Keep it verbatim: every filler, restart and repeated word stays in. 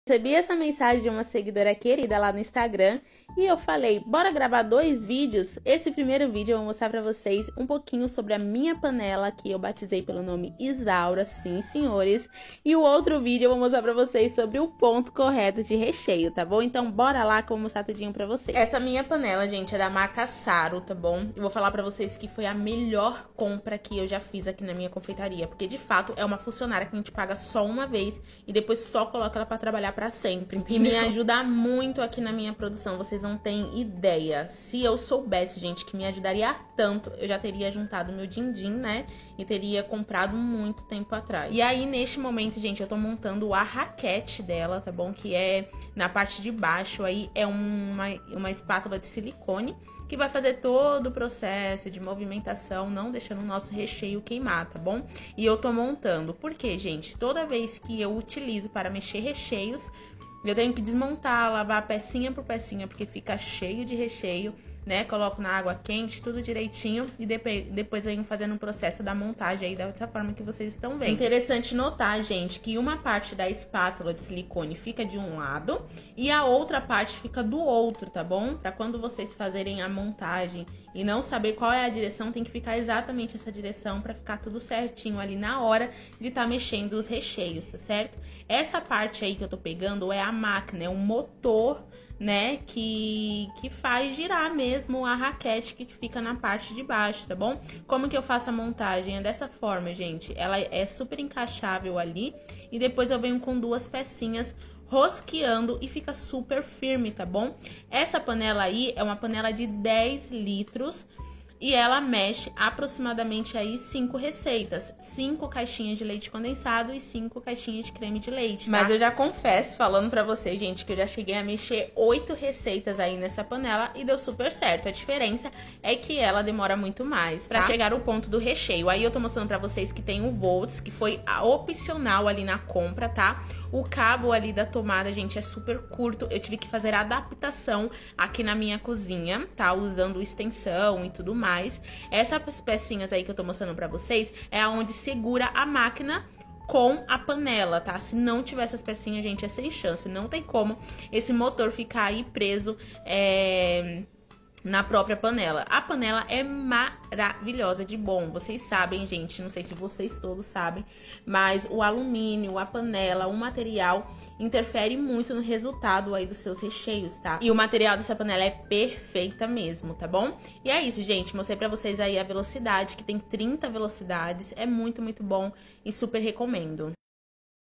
Recebi essa mensagem de uma seguidora querida lá no Instagram e eu falei, bora gravar dois vídeos? Esse primeiro vídeo eu vou mostrar pra vocês um pouquinho sobre a minha panela, que eu batizei pelo nome Isaura, sim senhores. E o outro vídeo eu vou mostrar pra vocês sobre o ponto correto de recheio, tá bom? Então bora lá que eu vou mostrar tudinho pra vocês. Essa minha panela, gente, é da marca Saro, tá bom? Eu vou falar pra vocês que foi a melhor compra que eu já fiz aqui na minha confeitaria, porque de fato é uma funcionária que a gente paga só uma vez e depois só coloca ela pra trabalhar pra sempre, entendeu? E me ajuda muito aqui na minha produção, vocês não têm ideia. Se eu soubesse, gente, que me ajudaria tanto, eu já teria juntado meu din-din, né? E teria comprado muito tempo atrás. E aí, neste momento, gente, eu tô montando a raquete dela, tá bom? Que é na parte de baixo, aí é uma, uma espátula de silicone que vai fazer todo o processo de movimentação, não deixando o nosso recheio queimar, tá bom? E eu tô montando, porque, gente, toda vez que eu utilizo para mexer recheios, eu tenho que desmontar, lavar pecinha por pecinha, porque fica cheio de recheio, né? Coloco na água quente, tudo direitinho, e depois eu venho fazendo o processo da montagem aí dessa forma que vocês estão vendo. É interessante notar, gente, que uma parte da espátula de silicone fica de um lado e a outra parte fica do outro, tá bom? Pra quando vocês fazerem a montagem e não saber qual é a direção, tem que ficar exatamente essa direção pra ficar tudo certinho ali na hora de estar tá mexendo os recheios, tá certo? Essa parte aí que eu tô pegando é a máquina, é o motor, né, que, que faz girar mesmo a raquete que fica na parte de baixo, tá bom? Como que eu faço a montagem? É dessa forma, gente. Ela é super encaixável ali e depois eu venho com duas pecinhas rosqueando e fica super firme, tá bom? Essa panela aí é uma panela de dez litros e ela mexe aproximadamente aí cinco receitas, cinco caixinhas de leite condensado e cinco caixinhas de creme de leite, tá? Mas eu já confesso, falando pra vocês, gente, que eu já cheguei a mexer oito receitas aí nessa panela e deu super certo. A diferença é que ela demora muito mais, tá? Pra chegar ao ponto do recheio. Aí eu tô mostrando pra vocês que tem o volts, que foi a opcional ali na compra, tá? O cabo ali da tomada, gente, é super curto. Eu tive que fazer a adaptação aqui na minha cozinha, tá? Usando extensão e tudo mais. Essas pecinhas aí que eu tô mostrando pra vocês é onde segura a máquina com a panela, tá? Se não tiver essas pecinhas, gente, é sem chance. Não tem como esse motor ficar aí preso, é... na própria panela. A panela é maravilhosa de bom. Vocês sabem, gente, não sei se vocês todos sabem, mas o alumínio, a panela, o material interfere muito no resultado aí dos seus recheios, tá? E o material dessa panela é perfeita mesmo, tá bom? E é isso, gente. Mostrei pra vocês aí a velocidade, que tem trinta velocidades. É muito, muito bom e super recomendo.